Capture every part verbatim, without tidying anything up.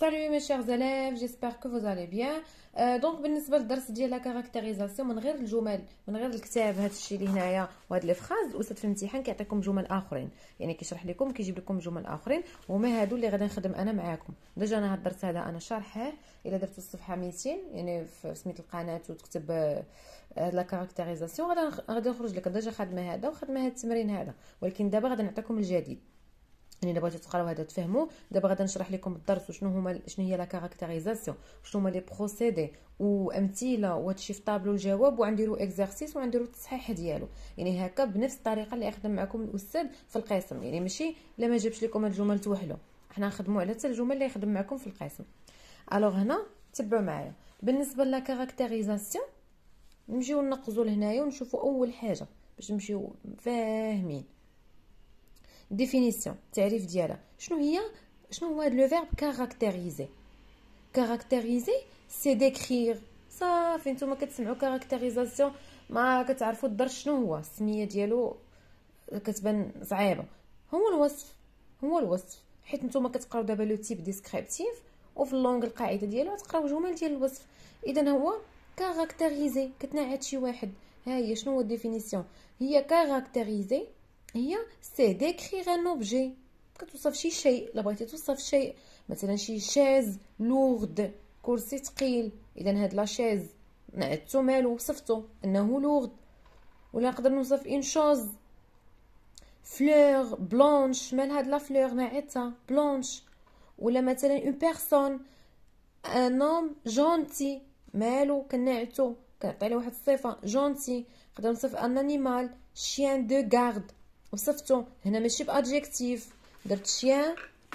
Salut mes chers élèves, j'espère que vous allez bien. آه دونك بالنسبه للدرس ديال لا كاركتيريزاسيون من غير الجمل من غير الكتاب، هذا الشيء اللي هنايا وهاد لي فراز الاستاذ في الامتحان كيعطيكم جمل اخرين، يعني كيشرح لكم كيجيب لكم جمل اخرين، وهما هادو اللي غادي نخدم انا معاكم. ديجا انا هاد الدرس هذا انا شارحه، الا درتو الصفحه مئتين يعني في سميت القناه وتكتب آه لا كاركتيريزاسيون غادي غادي نخرج لك ديجا خدمه هذا وخدمه هاد التمرين هذا، ولكن دابا غادي نعطيكم الجديد. يعني الا بغيتو تقراو هذا تفهموا. دابا غادي نشرح لكم الدرس وشنو هما شنو هي لا كاركتيريزاسيون، شنو هما لي بروسيدي وامثله وهادشي في طابلو الجواب، وغنديرو اكزرسيس وغنديرو التصحيح ديالو، يعني هكا بنفس الطريقه اللي خدم معكم الاستاذ في القسم، يعني ماشي لا ما جابش لكم الجمل توحلوا، حنا نخدموا على حتى الجمل اللي يخدم معكم في القسم. الوغ هنا تبعوا معايا. بالنسبه لا كاركتيريزاسيون نمشيو ننقزوا لهنايا ونشوفوا اول حاجه باش نمشيو فاهمين. ديفينيسيون تعريف ديالها شنو هي، شنو هو هذا لو فيرب كاركتيريزي. كاركتيريزي سي ديكرير، صافي نتوما كتسمعوا كاركتيريزاسيون ما كتعرفوا الدرس شنو هو، السميه ديالو كتبان صعيبه. هو الوصف، هو الوصف، حيت نتوما كتقراو دابا لو تيب ديسكريبتيف وفي اللونغ القاعده ديالو تقراو جمل ديال الوصف. اذا هو كاركتيريزي كتنعت شي واحد. ها هي شنو هو الديفينيسيون، هي كاركتيريزي هي سي ديكريغ ان اوبجي، كتوصف شي شيء. الا بغيتي توصف شيء مثلا شي شاز لورد، كرسي ثقيل، اذا هاد لا شاز نعتو مالو وصفتو انه لورد. ولا نقدر نوصف ان شوز فلور بلونش، مال هاد لا فلور نعتها بلونش. ولا مثلا اون بيرسون ان اوم جونتي، مالو كنعتو كنعطي له واحد الصفه جونتي. نقدر نوصف ان انيمال شيان دو غارد، وصفتو هنا ماشي بادجيكتيف، درت شيان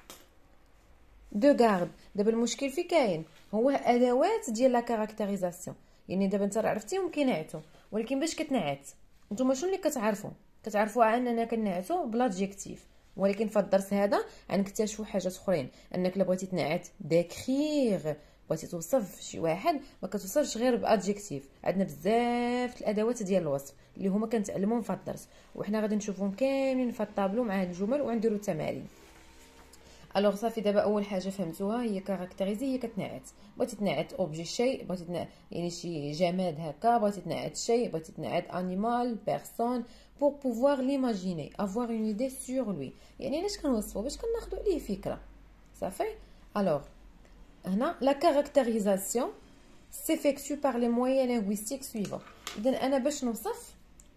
دو غارد. دابا المشكل في كاين هو ادوات ديال لا كاركتيريزاسيون، يعني دابا انت راه عرفتيهم كينعتو، ولكن باش كتنعت نتوما شنو اللي كتعرفوا؟ كتعرفوا اننا كنعتو بلادجيكتيف، ولكن في الدرس هذا غنكتشفوا حاجات اخرين، انك الا بغيتي تنعت ديكريغ، بغيتي توصف شي واحد ما كتوصفش غير بادجيكتيف. عندنا بزاف الادوات ديال الوصف اللي هما كنتعلموهم في الدرس، وحنا غادي نشوفهم كاملين في الطابلو مع هاد الجمل وغنديروا تمارين. الوغ صافي دابا اول حاجه فهمتوها هي كاركتيريزي، هي كتنعت. بغيتي تنعت اوبجي شيء، بغيتي تنعت يعني شي جماد هكا، بغيتي تنعت شيء، بغيتي تنعت انيمال بيرسون pour pouvoir l'imaginer avoir une idée sur lui، يعني علاش كنوصفو باش كناخذوا عليه فكره صافي. الوغ هنا la caractérisation s'effectue par les moyens linguistiques suivants. اذا انا باش نوصف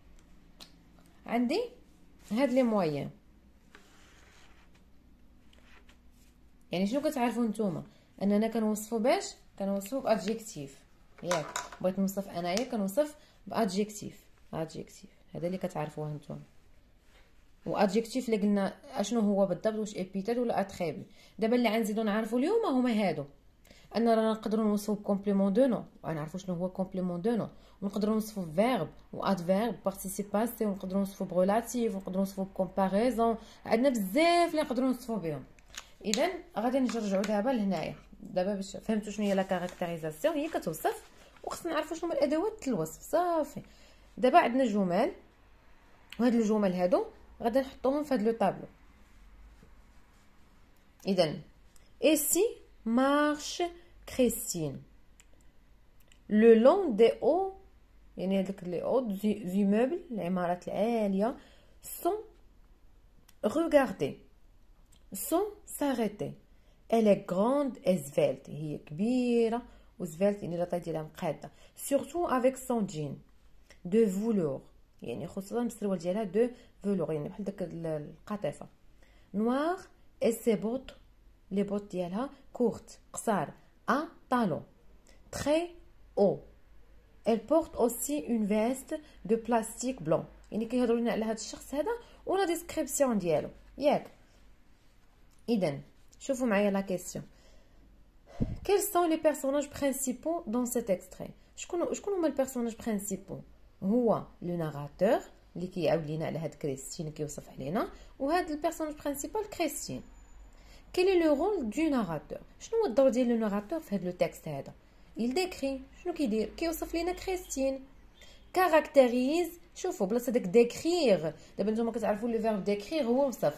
عندي هاد لي مويان، يعني شنو كتعرفوا نتوما اننا كنوصفوا باش كنوصفوا بادجيكتيف، ياك بغيت نوصف انايا كنوصف بادجيكتيف. ادجيكتيف هذا اللي كتعرفوه نتوما، وادجيكتيف اللي قلنا اشنو هو بالضبط، واش ابيتال ولا اتريبل. دابا اللي غنزيدو نعرفوا اليوم هما هادو، اننا نقدروا نوصفوا بكومبليمون دو نو، ونعرفوا شنو هو كومبليمون دو نو، ونقدروا نوصفوا فيرب وادفيرب بارتيسيباسي، ونقدروا نوصفوا بريلاتيف، ونقدروا نوصفوا بكومباريزون. عندنا بزاف اللي نقدروا نوصفوا بهم. اذا غادي نرجعوا دابا لهنايا. دابا باش فهمتوا شنو هي لا كاركتيريزاسيون، هي كتوصف وخصنا نعرفوا شنو هما الادوات الوصف صافي. دابا عندنا جمل، وهاد الجمل هادو غادي نحطوهم في هاد لو طابلو. اذا ايسي مارش كريستين لو لون دي او، يعني هذوك لي او زي موبل العمارات العاليه، سون ريغاردي سون s'arrêter. Elle est grande et svelte، هي كبيره وزفالت يعني لاطاي ديالها مقاده. surtout avec son jean de velours، يعني خصوصا بالسروال ديالها دو velours يعني بحال داك القطيفه. noir et ses bottes، لي بوت ديالها كورت قصار à talons très haut. elle porte aussi une veste de plastique blanc، يعني كيهضروا لنا على هذا الشخص هذا ولا ديسكريبسيون ديالو ياك. اذا شوفوا معايا لا كيسيون. quels sont les personnages principaux dans cet extrait؟ شكون شكون هما البيرسوناج برينسيبو؟ هو لو ناراتور اللي كيعاود لينا على هاد كريستين اللي كيوصف علينا، وهاد البيرسوناج برينسيبال كريستين. quel est le rôle du narrateur؟ شنو هو الدور ديال لو ناراتور في هاد لو تكست هذا؟ il décrit، شنو كيدير؟ كيوصف لينا كريستين. كاركتيريز، شوفوا بلاصه داك ديكريغ، دابا نتوما كتعرفوا لو فيرب ديكريغ هو وصف،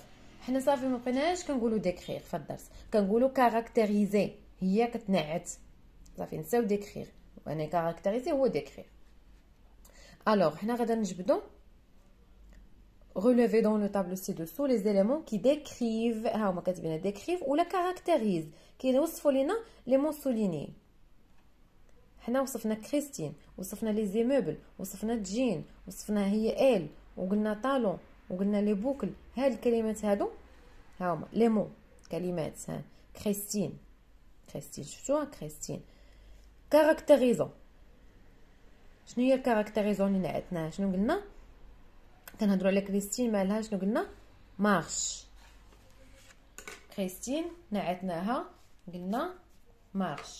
حنا صافي ما بقيناش كنقولوا ديكريغ في الدرس، كنقولوا كاركتيريزي، هي كتنعت صافي نساو ديكريغ، وانا كاركتيريزي هو ديكريغ. الوغ حنا غادا نجبدو relever dans le tableau ci-dessous les éléments qui décrivent ها هما كاتبين décrivent ولا caractérise كيوصفوا لينا لي مون سوليني. حنا وصفنا كريستين، وصفنا لي زيموبل، وصفنا جين، وصفنا هي ال، وقلنا طالون، وقلنا لي بوكل. هاد الكلمات هادو ها هما لي مون كلمات. ها كريستين، كريستين شفتوها كريستين. كاركتيريزون، شنو هي الكاركتيريزون اللي نعتناها؟ شنو قلنا؟ كنهضروا على كريستين مالها شنو قلنا؟ مارش. كريستين نعتناها قلنا مارش.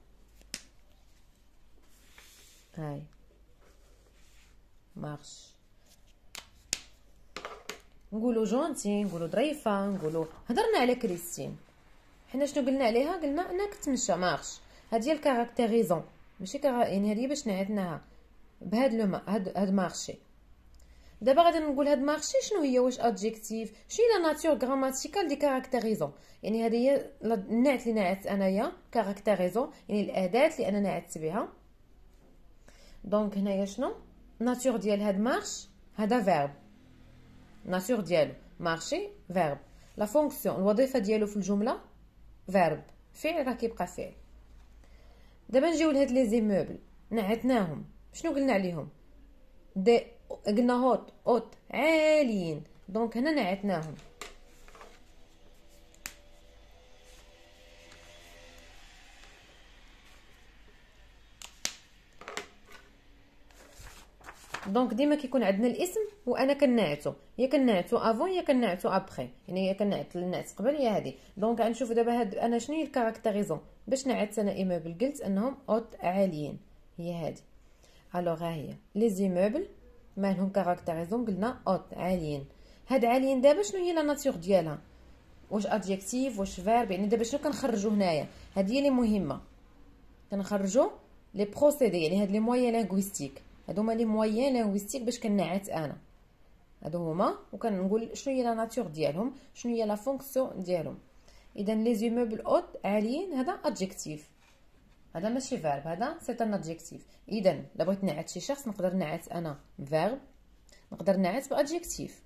هاي مارش. نقولوا جونتي، نقولوا ظريفه، نقولوا هضرنا على كريستين. حنا شنو قلنا عليها؟ قلنا انها كتمشى مارش. هذه هي الكاركتيريزون، ماشي كرا يعني هذه باش نعتناها بهاد لو ما هاد هاد مارشي. دابا غادي نقول هاد مارشي شنو هي، واش ادجيكتيف، شنو هي لا ناتور غراماتيكال دي كاركتيريزون. يعني هذه هي النعت اللي نعت انايا كاركتيريزون، يعني الاداه اللي انا نعت بها. دونك هنايا شنو ناتور ديال هاد مارش؟ هذا فيرب، ناتور ديالو مارشي فيرب. لا فونكسيون الوظيفه ديالو في الجمله فيرب، فعل راه كيبقى فعل. دابا نجيو لهاد لي زيموبل نعتناهم، شنو قلنا عليهم؟ دي قلنا هوت اوت عاليين، دونك هنا نعتناهم. دونك ديما كيكون عندنا الاسم وانا كنعتو، يا كنعتو افون يا كنعتو ابخي، يعني يا كنعت النعت قبل يا هادي. دونك غنشوفوا دابا هاد انا شنو هي الكاركتيريزون باش نعت انا ايموبل، قلت انهم اوت عاليين، هي هادي. الوغ ها هي لي زيموبل مالهم كاركتيريزون؟ قلنا اوت عاليين. هاد عاليين دابا شنو هي لا ناتور ديالها؟ واش ادجيكتيف واش فيرب؟ يعني دابا شنو كنخرجوا هنايا؟ هاد هي اللي مهمه، كنخرجوا لي بروسيدي، يعني هاد لي مويان لينغويستيك، هادو هما لي مويان لينغويستيك باش كنعت انا، هادو هما، وكنقول شنو هي لا ناتور ديالهم، شنو هي لا فونكسيون ديالهم. اذا لي زيموبل اوت عاليين هذا ادجيكتيف، هذا ماشي فيرب، هذا سي ان ادجيكتيف. اذا الا بغيت نعت شي شخص نقدر نعت انا فيرب، نقدر نعت بادجيكتيف.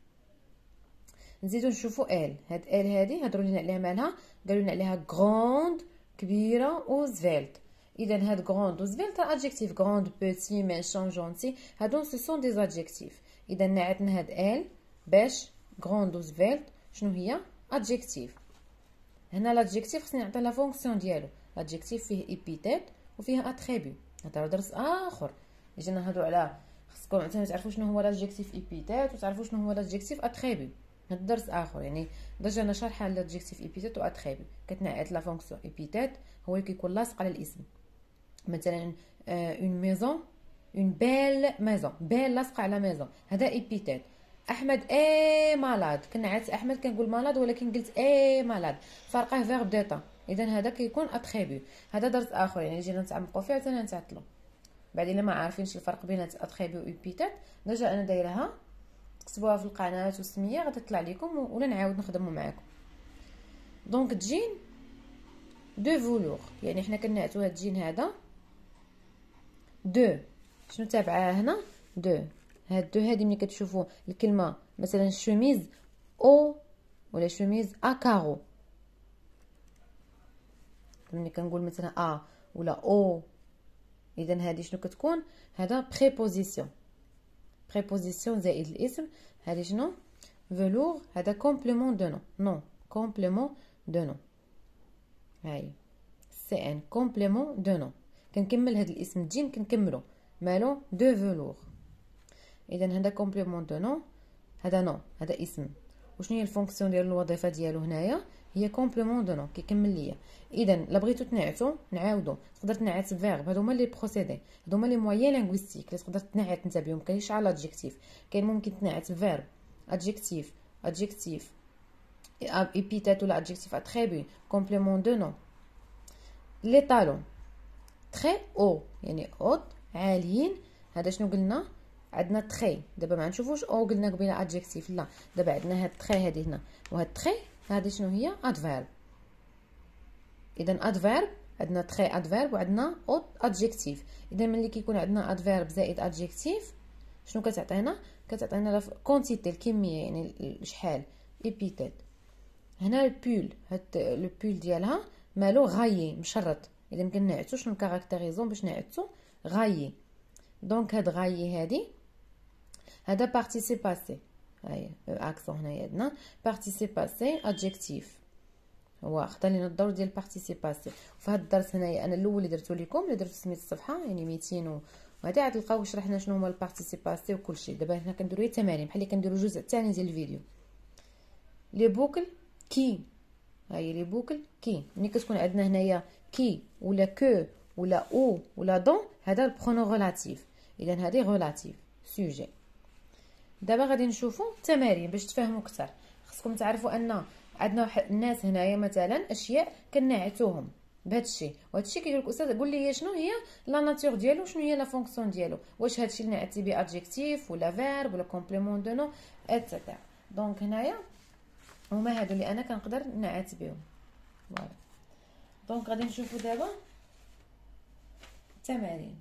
نزيدو نشوفوا ال، هاد ال هادي هضروا لينا عليها مالها، قالوا لنا عليها غروند كبيره و زفيلت. اذا هاد غروند و زفيلت ادجيكتيف، غروند بوتي ميشون جونتي، هادو سو سون دي ادجيكتيف. اذا نعتنا هاد ال باش غروند و زفيلت شنو هي؟ ادجيكتيف. هنا لادجيكتيف خصني نعطي لا فونكسيون ديالو، لادجيكتيف فيه ايبيتيت وفيه اتريبيو. هذا درس اخر جينا نهضروا على، خصكم تعرفوا شنو هو لادجيكتيف ايبيتيت وتعرفوا شنو هو لادجيكتيف اتريبيو. هذا درس اخر، يعني درجه انا شارحه لادجيكتيف ايبيتيت واتريبيو. كتنعت لا فونكسيون ايبيتيت هو اللي كيكون لاصق على الاسم، مثلا اون ميزون، اون بيل ميزون، بيل لاصقه على ميزون، هذا ايبيتيت. احمد اي مالاد، كنعت احمد كنقول مالاد ولكن قلت اي مالاد، فرقه فيرب ديتا، اذا هذا كيكون اتريبيو. هذا درس اخر يعني جينا نتعمقوا فيه حتى نتعطلوا. بعدين الا ما عارفينش الفرق بين اتريبيو و ايبيتيت، ديجا انا دايرها تكتبوها في القناه والسميه غادي تطلع لكم ولا نعاود نخدموا معاكم. دونك جين دو فولور، يعني حنا كنعتوا هاد جين هذا دو، شنو تابعه هنا؟ دو. هاد دو هادي ملي كتشوفوا الكلمه مثلا شوميز او ولا شوميز ا كارو، ملي كنقول مثلا ا ولا او، اذا هادي شنو كتكون؟ هذا بريبوزيسيون، بريبوزيسيون زائد الاسم. هادي شنو؟ فلور، هذا كومبليمون دو نو، نو كومبليمون دو نو، هاي سي ان كومبليمون دو نو. كنكمل هاد الاسم جين كنكملو مالو دو فلور. اذا هذا كومبليمون دو نو، هذا نو، هذا اسم. وشنو هي الفونكسيون ديالو، الوظيفه ديالو هنايا هي كومبليمون دو نو، كيكمل ليا. اذا الا بغيتو تنعتو نعاودو، تقدر تنعت فيرب، هادو هما لي بروسيدي، هادو هما لي مويان لينغويستيك اللي تقدر تنعت انت بهم. كاين شحال ادجيكتيف، كاين ممكن تنعت فيرب، ادجيكتيف، ادجيكتيف ايبيتيت ولا ادجيكتيف اتريبي، كومبليمون دو نو. لي طالون تري او، يعني اوت عاليين، هذا شنو قلنا؟ عندنا تخي. دابا ما نشوفوش او قلنا قبيله ادجيكتيف، لا دابا عندنا هاد تخي هادي هنا، وهاد تخي هادي شنو هي؟ ادفيرب. اذا ادفيرب عندنا تخي ادفيرب وعندنا اوت ادجيكتيف. اذا ملي كيكون عندنا ادفيرب زائد ادجيكتيف شنو كتعطينا؟ كتعطينا لا كونتيتي الكميه، يعني شحال ايبيتيت. هنا البول، هاد لو بول ديالها مالو غايي مشرط، اذا كنعتو شنو كاركتيريزون باش نعتو غايي. دونك هاد غايي هادي هذا بارتيسيب باسي، هاهي اكسون هنايا عندنا بارتيسيب باسي ادجيكتيف، هو خدا لينا الدور ديال بارتيسيب باسي. وفي هاد الدرس هنايا انا الاول اللي درتو لكم اللي درتو سميت الصفحه يعني ميتين وهادي عاد تلقاو شرحنا شنو هما البارتيسيب باسي وكلشي. دابا هنا كنديرو تمارين بحال اللي كنديرو الجزء الثاني ديال الفيديو. لي بوكل كي، هاهي لي بوكل كي. ملي كتكون عندنا هنايا كي ولا كو ولا او ولا دون هذا البرونون ريلاتيف، اذا هذه ريلاتيف سوجي. دابا غادي نشوفوا تمارين باش تفهموا اكثر. خصكم تعرفوا ان عندنا واحد الناس هنايا مثلا اشياء كنعتوهم بهذا الشيء، وهذا الشيء كيقول لك استاذ قول لي شنو هي لا ناتور ديالو، شنو هي لا فونكسيون ديالو، واش هذا الشيء اللي نعتي به ادجيكتيف ولا فيرب ولا كومبليمون دو نو ايتترا. دونك هنايا هما هادو اللي انا كنقدر نعت بهم. فوالا دونك غادي نشوفوا دابا تمارين.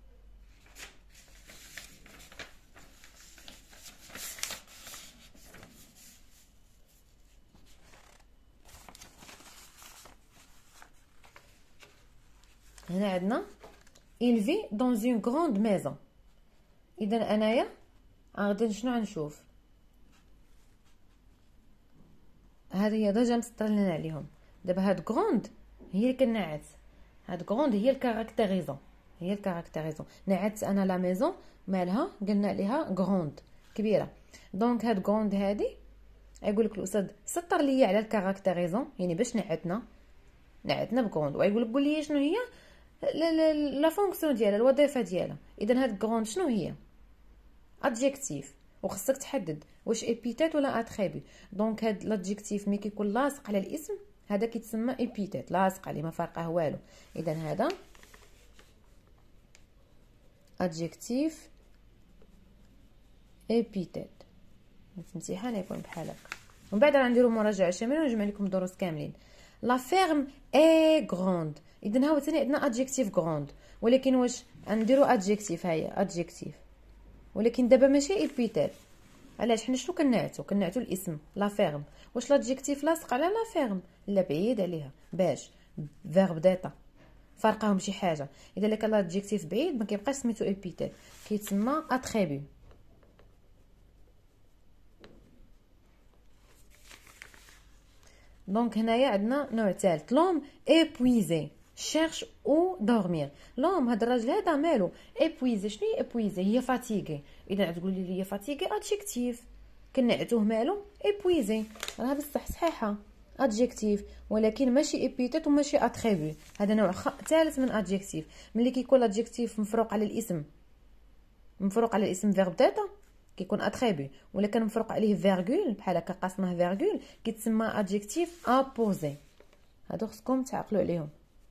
هنا عندنا il vit dans une grande maison. اذا انايا غادي شنو غنشوف؟ هذه هي ديجا مسطر لنا عليهم. دابا هاد غروند هي اللي كنعت، هاد غروند هي الكاركتيريزون، هي الكاركتيريزون. نعت انا لا ميزون مالها قلنا عليها غروند كبيره. دونك هاد غروند هادي يقول لك الاستاذ سطر لي على الكاركتيريزون، يعني باش نعتنا نعتنا بغروند، ويقول لك قول لي شنو هي لا لا لا فونكسيون ديالها الوظيفه ديالها. اذا هاد غروند شنو هي؟ ادجيكتيف، وخصك تحدد واش ايبيتيت ولا اتريبي. دونك هاد لادجيكتيف ملي كيكون لاصق على الاسم هذا كيتسمى ايبيتيت، لاصق عليه ما فارقه والو. اذا هذا ادجيكتيف ايبيتيت. في الامتحان يكون بحال هكا. ومن بعد راه نديرو مراجعه شامله ونجمع لكم الدروس كاملين. لا فيرم اي غروند، اذا هاو ثاني عندنا ادجيكتيف غروند، ولكن واش غنديرو ادجيكتيف؟ هاهي ادجيكتيف، ولكن دابا ماشي ايبيتيت. علاش؟ حنا شنو كنعتو؟ كنعتو الاسم لا فيرم. واش لادجيكتيف لاصق على لا فيرم؟ لا بعيد عليها. باش فيرب ديتا فرقهم شي حاجه. اذا لك لادجيكتيف بعيد ما كيبقاش سميتو ايبيتيت، كيتسمى اتريبي. دونك هنايا عندنا نوع ثالث لوم ايبويزي شيرش او دورمير. لوم هاد الراجل هذا مالو ايبويزي. شنو هي ايبويزي؟ هي فاتيغي. اذا تقولي لي هي فاتيغي ادجيكتيف، كنعتوه مالو ايبويزي، راه بصح صحيحه ادجيكتيف، ولكن ماشي ايبيتيت وماشي اتريبي. هذا نوع ثالث من ادجيكتيف. ملي كيكون ادجيكتيف مفروق على الاسم، مفروق على الاسم فيرب داتا كيكون اتريبي، ولا كان مفروق عليه فيرغول بحال هكا قاسمه فيرغول كيتسمى ادجيكتيف ابوزي. هادو خصكم تعقلوا عليهم.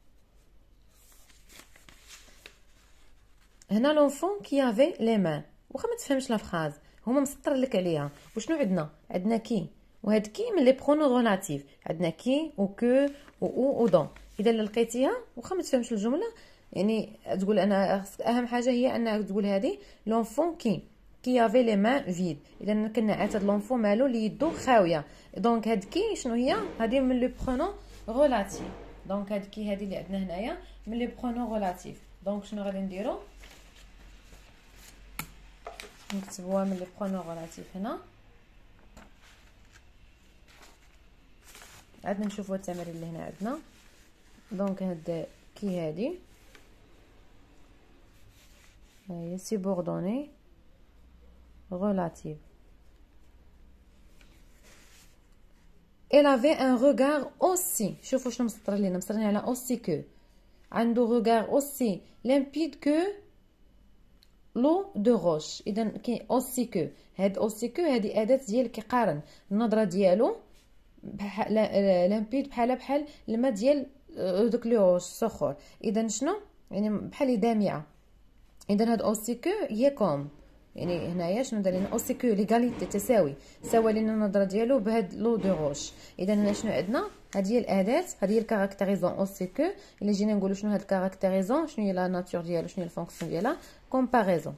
هنا لونفون كي افي لي مان، واخا ما تفهمش لا فراز هما مسطر لك عليها. وشنو عندنا؟ عندنا كي، وهاد كي من لي برونو ريلاتيف. عندنا كي و كو و او و دون. اذا لقيتيها واخا ما تفهمش الجمله يعني تقول انا اهم حاجه هي انك تقول هذه لونفون كي كي افي لي مان فيد. اذا كنعت هاد لونفون مالو اللي يدو خاويه. دونك هاد كي شنو هي؟ هذه من لي برونو ريلاتيف. دونك هاد كي هذه اللي عندنا هنايا من لي برونو ريلاتيف. دونك شنو غادي نديرو؟ نكتبوها من لي برونو ريلاتيف هنا. عاد نشوفوا التمارين اللي هنا عندنا. دونك هاد كي هادي هي سيبوردوني relative. Elle avait un regard aussi. شوفوا شنو مسطر لينا، مسطر لينا على aussi que. عنده regard aussi limpide que l'eau de roche. اذا كاين aussi que. هاد aussi que هذه اداه ديال كيقارن النظره ديالو بحال limpide بحال بحال الماء ديال دوك لي روش الصخور. اذا شنو يعني بحال دامعه. اذا هاد aussi que هي كوم يعني هنايا شنو دار لنا او سي كو ليغاليتي تساوي، ساوى لنا النظره ديالو بهاد لو دو روش. اذا هنا شنو عندنا؟ هذه هي الاداه، هذه هي الكاركتيريزون او سي كو. الا جينا نقولوا شنو هاد الكاركتيريزون، شنو هي لا ناتور ديالو، شنو هي الفونكسيون ديالها، كومباريزون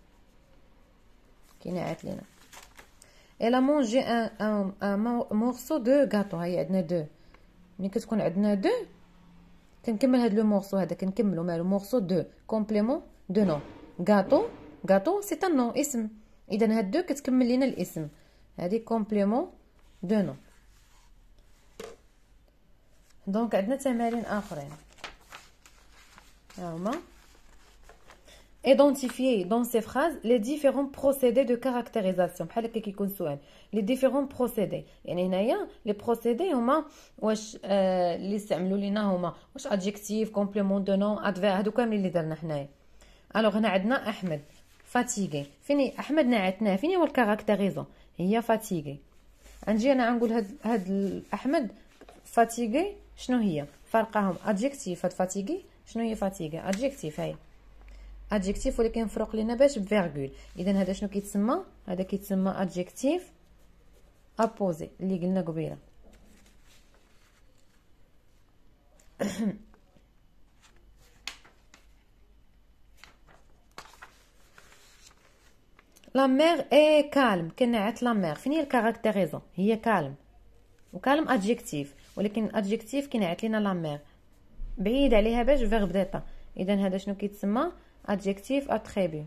كاينه عاد لينا. الا مونجي ان ان ان مورسو دو غاتو، هيا عندنا دو، ملي كتكون عندنا دو كنكمل هاد لو مورسو هذا، كنكملو مالو مورسو دو كومبليمون دو نو. غاتو غاتو سي ان نو، اسم. اذا هاد دو كتكمل لينا الاسم، هادي كومبليمون دو نو. دونك عندنا تمارين اخرين ها هما. identifier dans ces phrases les différents procédés de caractérisation. بحال هكا كيكون سؤال les différents procédés، يعني هنايا لي بروسيدي هما واش آه اللي استعملوا لينا هما واش adjectif complément de nom adverbe، هادو كاملين اللي درنا حنايا. الوغ هنا عندنا احمد فاتيغي، فيني احمد نعتناه، فين هو الكاركتيريزون؟ هي فاتيغي. نجي انا نقول هاد هاد احمد فاتيغي شنو هي؟ فرقهم adjectif. هاد فاتيغي شنو هي؟ فاتيغي adjectif، هاي adjectif ولكن مفروق لينا باش بفيرغول. اذا هذا شنو كيتسمى؟ هذا كيتسمى adjectif apposé اللي قلنا قبيله. لا مير اي كالم، كنعت لا مير، فين هي الكاركتيريزون؟ هي كالم، وكالم adjectif، ولكن adjectif كينعت لينا لا مير بعيد عليها باش فيرب ديتا. اذا هذا شنو كيتسمى؟ adjectif attribut.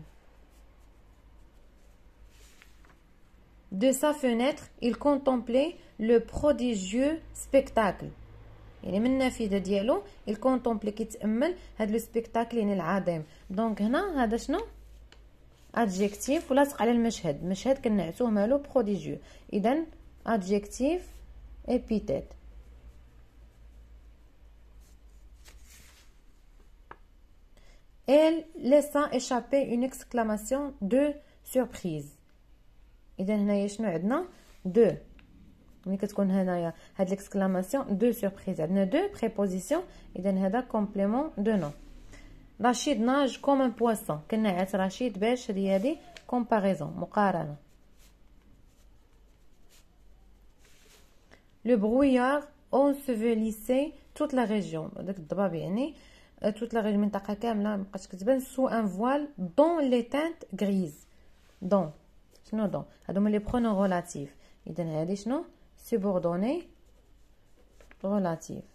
De sa fenêtre, il contemplait le prodigieux spectacle. يعني من النافذه ديالو il contemplait كيتامل هاد لو سبيكتاكل يعني العظيم. دونك هنا هذا شنو؟ adjectif ولاصق على المشهد، مشهد كنعتوه مالو prodigieux. اذا adjectif épithète. Elle laissa échapper une exclamation de surprise. اذا هنايا شنو عندنا؟ دو، ملي كتكون هنايا هاد ليكسكلاماسيون دو سوربريز عندنا دو بريبوزيسيون. اذا هذا كومبليمون دو نو. رشيد ناج كوم ان بواسون، كنعت رشيد باش هذه هذه كومباريزون مقارنه. لو برويار ensevelissait toute la région، داك الضباب يعني toute la région، المنطقه كامله مابقاتش كتبان. سو ان فوال دون لي تانت غريز. دون شنو دون؟ هادو هما لي برونون ريلاتيف. اذا هادي شنو؟ سوبوردوني ريلاتيف.